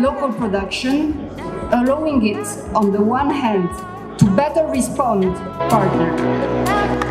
local production, allowing it, on the one hand, to better respond to partners.